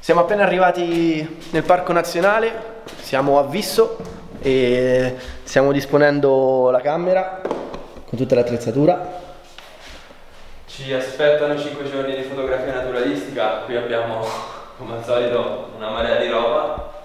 Siamo appena arrivati nel Parco Nazionale, siamo a Visso e stiamo disponendo la camera con tutta l'attrezzatura. Ci aspettano 5 giorni di fotografia naturalistica, qui abbiamo come al solito una marea di roba.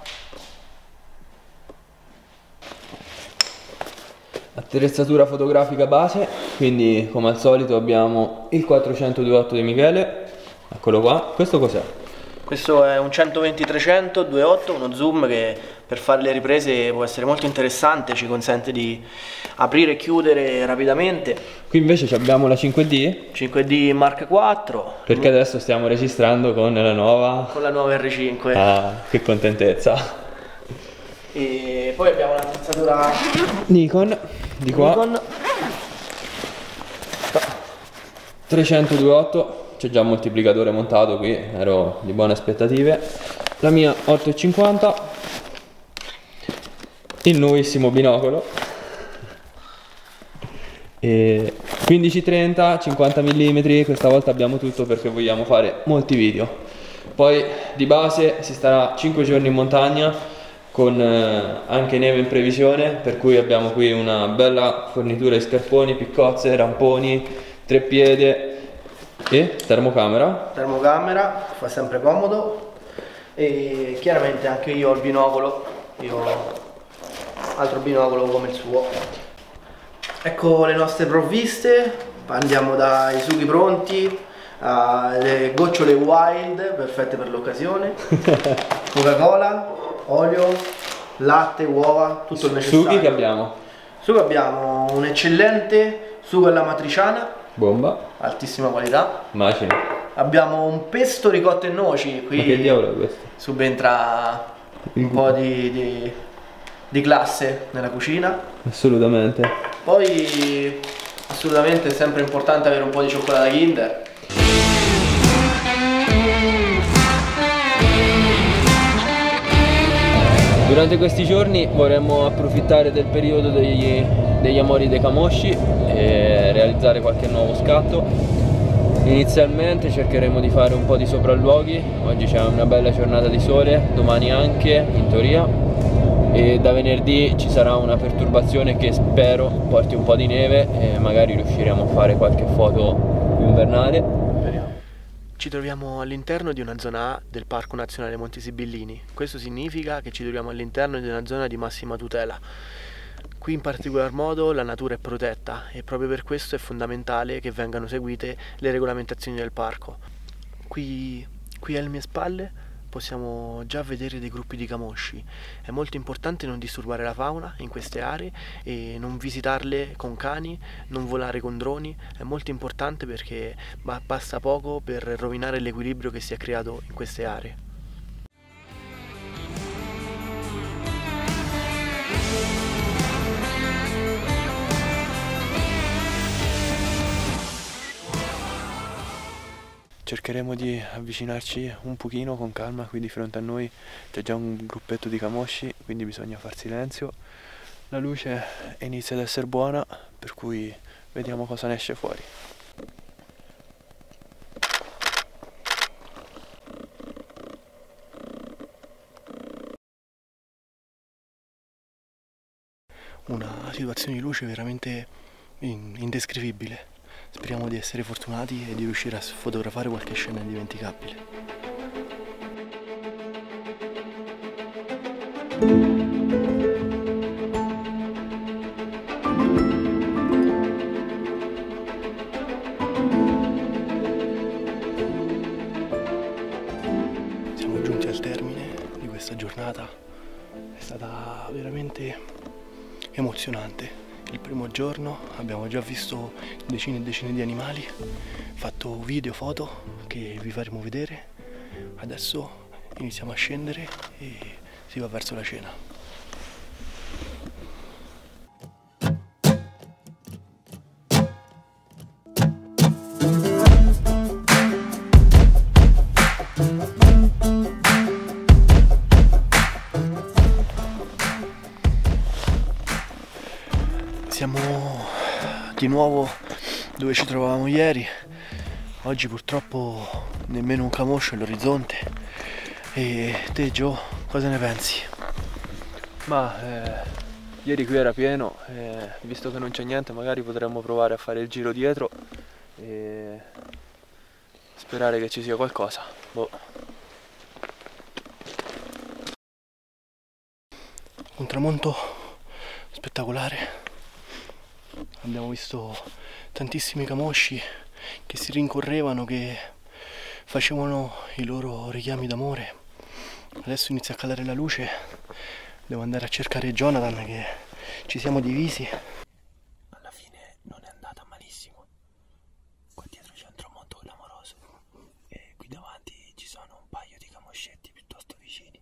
Attrezzatura fotografica base, quindi come al solito abbiamo il 400-2.8 di Michele, eccolo qua. Questo cos'è? Questo è un 120-300 2.8, uno zoom che per fare le riprese può essere molto interessante, ci consente di aprire e chiudere rapidamente. Qui invece abbiamo la 5D 5D Mark IV. perché adesso stiamo registrando con la nuova R5. Ah, che contentezza. E poi abbiamo l'attrezzatura Nikon di qua, Nikon 300-2.8, c'è già un moltiplicatore montato qui, ero di buone aspettative. La mia 8,50, il nuovissimo binocolo, e 15-30, 50 mm, questa volta abbiamo tutto perché vogliamo fare molti video. Poi di base si starà 5 giorni in montagna con anche neve in previsione, per cui abbiamo qui una bella fornitura di scarponi, piccozze, ramponi, treppiede e termocamera. Termocamera, fa sempre comodo. E chiaramente anche io ho il binocolo, io ho altro binocolo come il suo. Ecco le nostre provviste, andiamo dai sughi pronti alle gocciole wild perfette per l'occasione, Coca-Cola, olio, latte, uova, tutto il necessario. Sughi che abbiamo? Sugo abbiamo un eccellente sugo alla matriciana, bomba, altissima qualità. macina. Abbiamo un pesto ricotta e noci, qui Ma che diavolo è questo? subentra un po' di classe nella cucina. Assolutamente. Poi assolutamente è sempre importante avere un po' di cioccolata Kinder. Durante questi giorni vorremmo approfittare del periodo degli amori dei camosci e realizzare qualche nuovo scatto. Inizialmente cercheremo di fare un po' di sopralluoghi, oggi c'è una bella giornata di sole, domani anche in teoria, e da venerdì ci sarà una perturbazione che spero porti un po' di neve e magari riusciremo a fare qualche foto invernale. Ci troviamo all'interno di una zona A del Parco Nazionale Monti Sibillini. Questo significa che ci troviamo all'interno di una zona di massima tutela. Qui in particolar modo la natura è protetta e proprio per questo è fondamentale che vengano seguite le regolamentazioni del parco. Qui alle mie spalle possiamo già vedere dei gruppi di camosci. È molto importante non disturbare la fauna in queste aree e non visitarle con cani, non volare con droni. È molto importante perché basta poco per rovinare l'equilibrio che si è creato in queste aree. Cercheremo di avvicinarci un pochino con calma, qui di fronte a noi c'è già un gruppetto di camosci, quindi bisogna far silenzio. La luce inizia ad essere buona, per cui vediamo cosa ne esce fuori. Una situazione di luce veramente indescrivibile. Speriamo di essere fortunati e di riuscire a fotografare qualche scena indimenticabile. Siamo giunti al termine di questa giornata, è stata veramente emozionante. Il primo giorno abbiamo già visto decine e decine di animali, fatto video, foto che vi faremo vedere. Adesso iniziamo a scendere e si va verso la cena. Siamo di nuovo dove ci trovavamo ieri. Oggi purtroppo nemmeno un camoscio all'orizzonte E te Gio, cosa ne pensi? Ma ieri qui era pieno, visto che non c'è niente magari potremmo provare a fare il giro dietro e sperare che ci sia qualcosa. Boh. Un tramonto spettacolare. Abbiamo visto tantissimi camosci che si rincorrevano, che facevano i loro richiami d'amore. Adesso inizia a calare la luce, devo andare a cercare Jonathan, che ci siamo divisi. Alla fine non è andata malissimo. Qua dietro c'è un tramonto clamoroso e qui davanti ci sono un paio di camoscetti piuttosto vicini.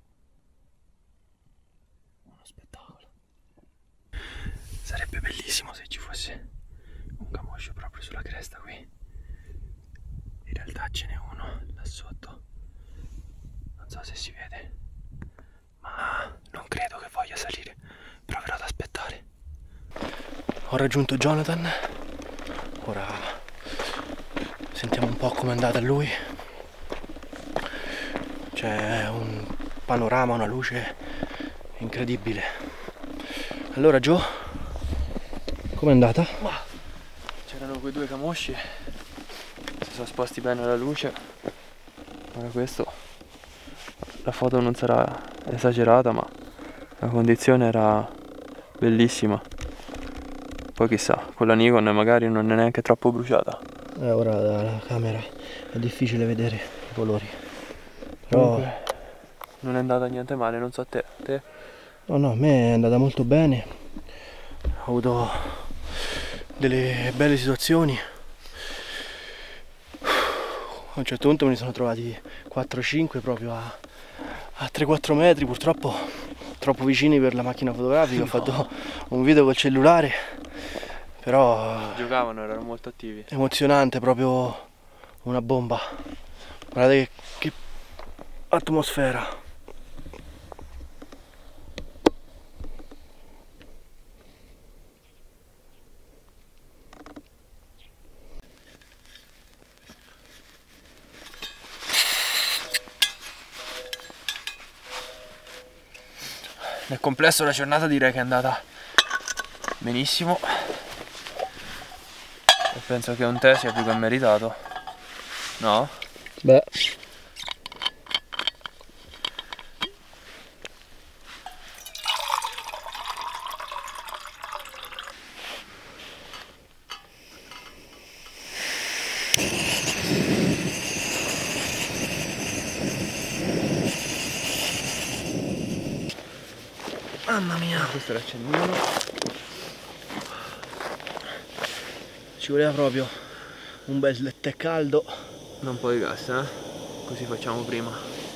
Uno spettacolo. Sarebbe bellissimo se ci fosse un camoscio proprio sulla cresta qui. In realtà ce n'è uno là sotto. Non so se si vede, ma non credo che voglia salire. Proverò ad aspettare. Ho raggiunto Jonathan. Ora sentiamo un po' com'è andata a lui. C'è un panorama, una luce incredibile. Allora Gio, com'è andata? C'erano quei due camosci, si sono esposti bene alla luce. Ora questo, la foto non sarà esagerata, ma la condizione era bellissima. Poi chissà, con la Nikon magari non è neanche troppo bruciata. Ora dalla camera è difficile vedere i colori. Però comunque non è andata niente male, non so a te. Te? no, a me è andata molto bene. Ho avuto delle belle situazioni. A un certo punto me ne sono trovati 4-5 proprio a 3-4 metri, purtroppo troppo vicini per la macchina fotografica. Ho fatto un video col cellulare, però Giocavano, erano molto attivi. emozionante, proprio una bomba. Guardate che atmosfera. Nel complesso la giornata direi che è andata benissimo e penso che un tè sia più che meritato, no? Beh, mamma mia, Questo è l'accendino. ci voleva proprio un bel latte caldo. Un po' di gas, così facciamo prima.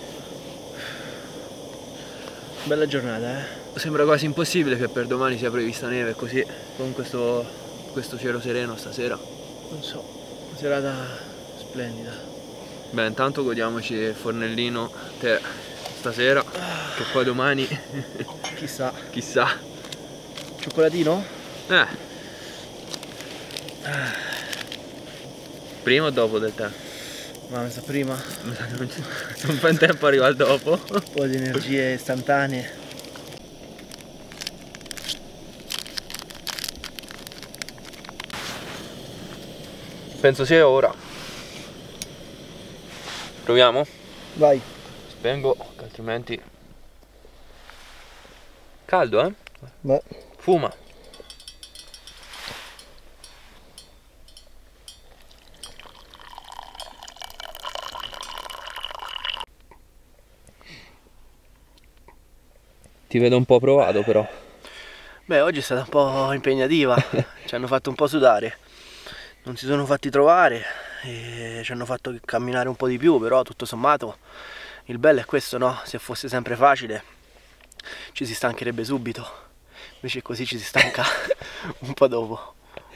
Bella giornata, Sembra quasi impossibile che per domani sia prevista neve così, con questo cielo sereno stasera. non so, una serata splendida. Beh, intanto godiamoci il fornellino tè stasera, che poi domani Chissà. chissà. Cioccolatino? Prima o dopo del tè? Ma mi sa prima. Non fa in tempo a arrivare dopo. Un po' di energie istantanee. Penso sia ora. Proviamo? Vai. Spengo, che altrimenti... Caldo, Beh. Fuma. Ti vedo un po' provato però. Beh, oggi è stata un po' impegnativa. Ci hanno fatto un po' sudare. Non si sono fatti trovare e ci hanno fatto camminare un po' di più, però tutto sommato il bello è questo, no? Se fosse sempre facile ci si stancherebbe subito, invece così ci si stanca un po' dopo.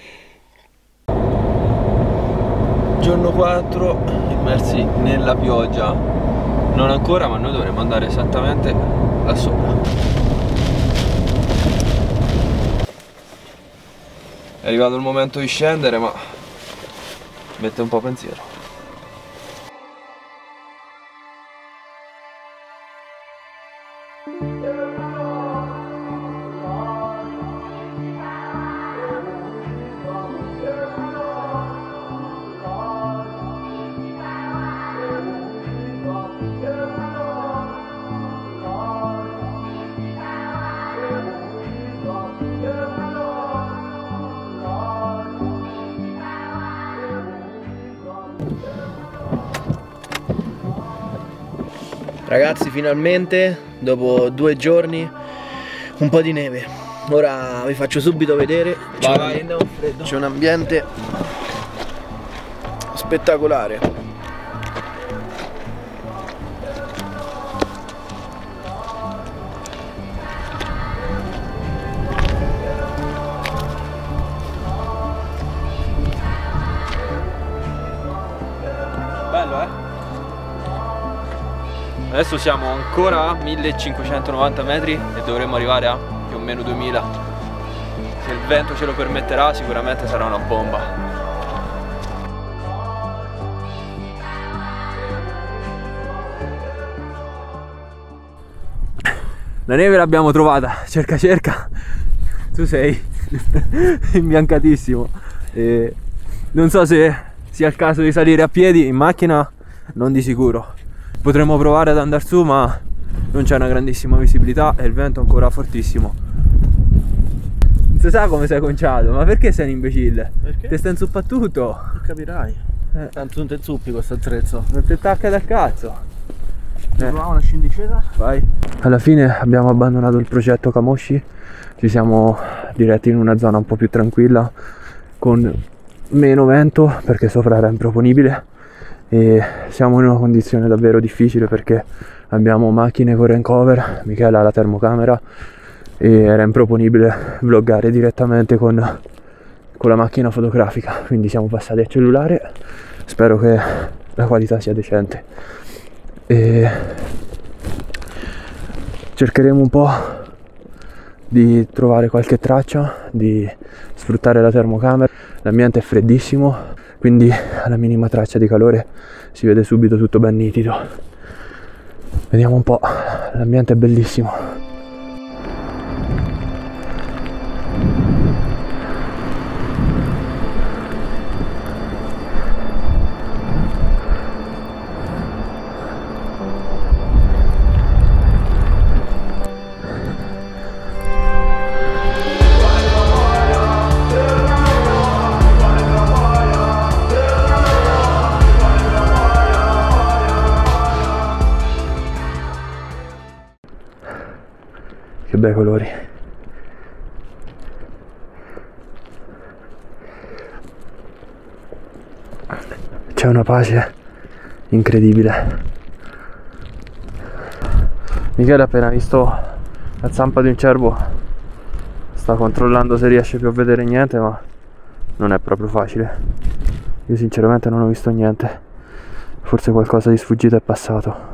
Giorno 4, immersi nella pioggia. Non ancora, ma noi dovremmo andare esattamente là sopra. È arrivato il momento di scendere, ma mette un po' pensiero. Ragazzi, finalmente dopo 2 giorni un po' di neve. Ora vi faccio subito vedere. C'è un ambiente spettacolare. Bello, eh? Adesso siamo ancora a 1590 metri e dovremmo arrivare a più o meno 2000. Se il vento ce lo permetterà sicuramente sarà una bomba. La neve l'abbiamo trovata, cerca. Tu sei imbiancatissimo. Non so se sia il caso di salire a piedi, in macchina non di sicuro. Potremmo provare ad andare su, ma non c'è una grandissima visibilità e il vento è ancora fortissimo. Non si sa come sei conciato, ma perché sei un imbecille? Perché? Ti stai inzuppato? Capirai. Tanto non ti zuppi questo attrezzo. Non ti attacca dal cazzo. Proviamo una scindicetta? Vai. Alla fine abbiamo abbandonato il progetto Camosci, ci siamo diretti in una zona un po' più tranquilla con meno vento perché sopra era improponibile e siamo in una condizione davvero difficile perché abbiamo macchine con rain cover, Michele ha la termocamera e era improponibile vloggare direttamente con la macchina fotografica, quindi siamo passati al cellulare. Spero che la qualità sia decente e cercheremo un po' di trovare qualche traccia, di sfruttare la termocamera. L'ambiente è freddissimo, quindi alla minima traccia di calore si vede subito tutto ben nitido. Vediamo un po', l'ambiente è bellissimo. Che bei colori. C'è una pace incredibile. Michele ha appena visto la zampa di un cervo, sta controllando se riesce più a vedere niente, ma non è proprio facile. Io sinceramente non ho visto niente, forse qualcosa di sfuggito è passato.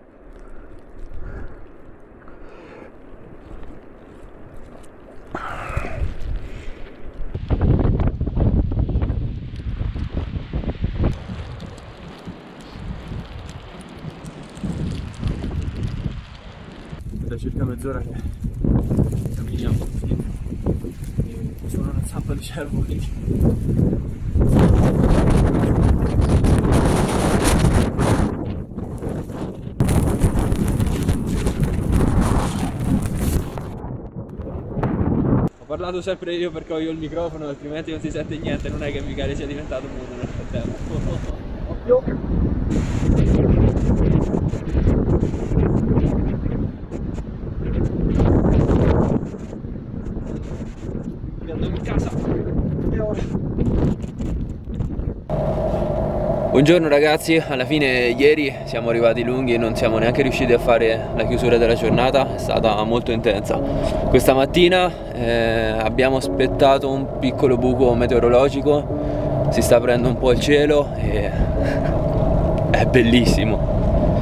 Da circa mezz'ora che camminiamo così e sono una zampa di cervo, quindi ho parlato sempre io perché ho io il microfono, altrimenti non si sente niente. Non è che Michele sia diventato muto nel frattempo. Occhio. Buongiorno ragazzi, alla fine ieri siamo arrivati lunghi e non siamo neanche riusciti a fare la chiusura della giornata, è stata molto intensa. Questa mattina abbiamo aspettato un piccolo buco meteorologico, si sta aprendo un po' il cielo e è bellissimo.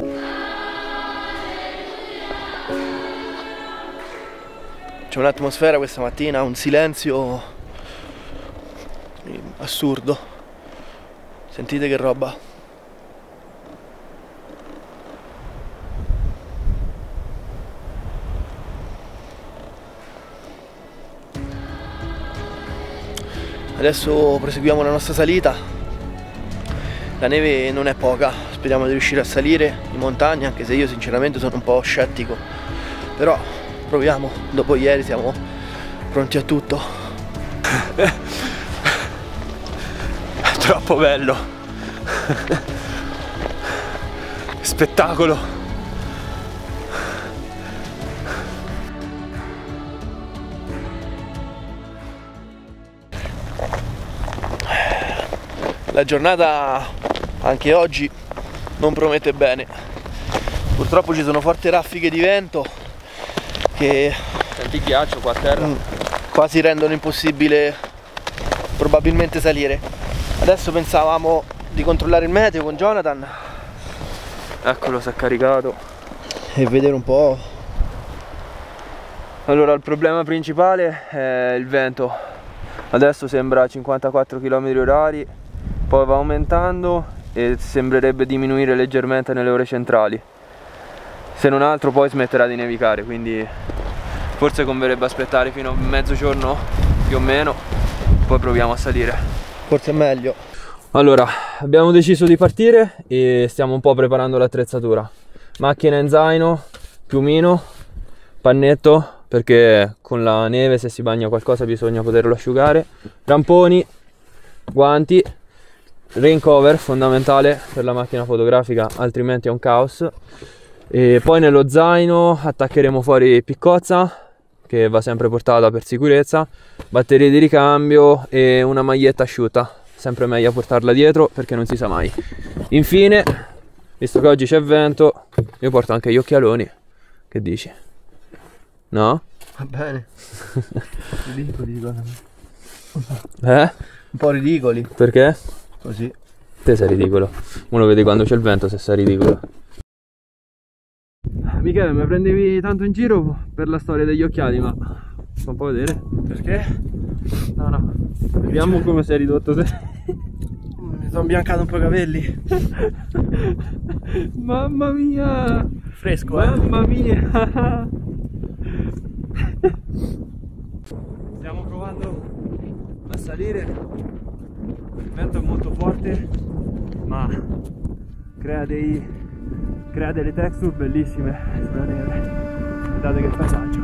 C'è un'atmosfera questa mattina, un silenzio assurdo. Sentite che roba. Adesso proseguiamo la nostra salita. La neve non è poca, speriamo di riuscire a salire in montagna, anche se io sinceramente sono un po' scettico, però proviamo. Dopo ieri siamo pronti a tutto. È troppo bello. Spettacolo. La giornata anche oggi non promette bene. Purtroppo ci sono forti raffiche di vento che Senti ghiaccio qua a terra. quasi rendono impossibile probabilmente salire. Adesso pensavamo di controllare il meteo con Jonathan. Eccolo, si è caricato. E vedere un po'. Allora, il problema principale è il vento. Adesso sembra 54 km/h, poi va aumentando e sembrerebbe diminuire leggermente nelle ore centrali. Se non altro poi smetterà di nevicare, quindi forse converrebbe aspettare fino a mezzogiorno più o meno, poi proviamo a salire. Forse è meglio. Allora, abbiamo deciso di partire e stiamo un po' preparando l'attrezzatura. Macchina in zaino, piumino, pannetto, perché con la neve se si bagna qualcosa bisogna poterlo asciugare, ramponi, guanti, rain cover fondamentale per la macchina fotografica, altrimenti è un caos. E poi nello zaino attaccheremo fuori piccozza, che va sempre portata per sicurezza, batterie di ricambio e una maglietta asciutta, sempre meglio portarla dietro perché non si sa mai. Infine, visto che oggi c'è vento, io porto anche gli occhialoni. Che dici? No? Va bene. Ridicoli, Un po' ridicoli. Perché? Così. Te sei ridicolo. Uno vede quando c'è il vento se sei ridicolo. Michele, mi prendevi tanto in giro per la storia degli occhiali, ma fa un po' vedere. Perché? No. Vediamo come sei ridotto te. Mi sono biancato un po' i capelli. Mamma mia! Fresco, Mamma mia! Stiamo provando a salire. Il vento è molto forte, ma crea delle texture bellissime sulla neve. Guardate che paesaggio.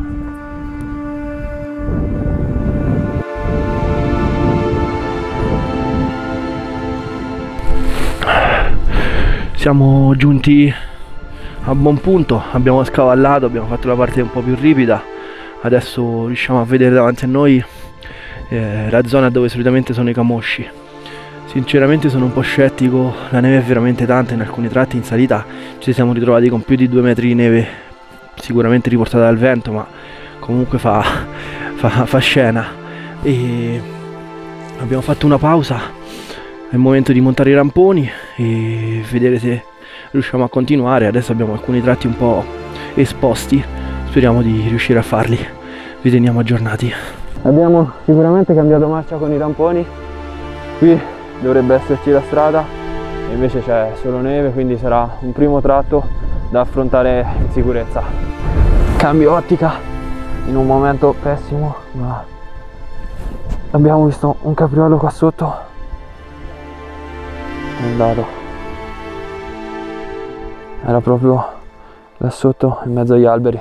Siamo giunti a buon punto, abbiamo scavallato, abbiamo fatto la parte un po' più ripida. Adesso riusciamo a vedere davanti a noi la zona dove solitamente sono i camosci. Sinceramente sono un po' scettico, la neve è veramente tanta, in alcuni tratti in salita ci siamo ritrovati con più di 2 metri di neve, sicuramente riportata dal vento, ma comunque fa scena. E abbiamo fatto una pausa, è il momento di montare i ramponi e vedere se riusciamo a continuare. Adesso abbiamo alcuni tratti un po' esposti, speriamo di riuscire a farli, vi teniamo aggiornati. Abbiamo sicuramente cambiato marcia con i ramponi, qui dovrebbe esserci la strada e invece c'è solo neve, quindi sarà un primo tratto da affrontare in sicurezza. Cambio ottica in un momento pessimo, ma abbiamo visto un capriolo qua sotto, è andato, era proprio là sotto in mezzo agli alberi.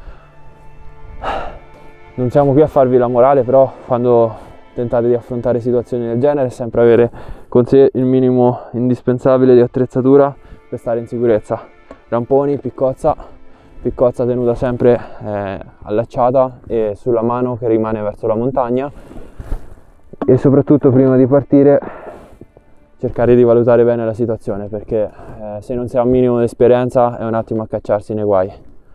Non siamo qui a farvi la morale, però quando tentate di affrontare situazioni del genere è sempre avere con sé il minimo indispensabile di attrezzatura per stare in sicurezza. Ramponi, piccozza tenuta sempre allacciata e sulla mano che rimane verso la montagna, e soprattutto prima di partire cercare di valutare bene la situazione, perché se non si ha un minimo di esperienza è un attimo a cacciarsi nei guai.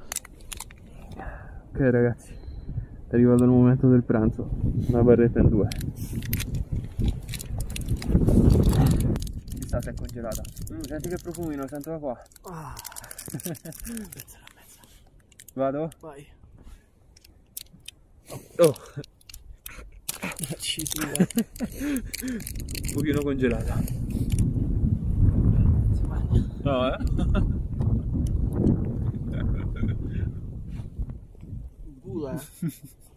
Ok ragazzi, è arrivato il momento del pranzo, una barretta in 2. Chissà se è congelata. Senti che profumino, sento da qua. Vado? Vai. Oh! Ci sia. Un pochino congelata. No, Gula.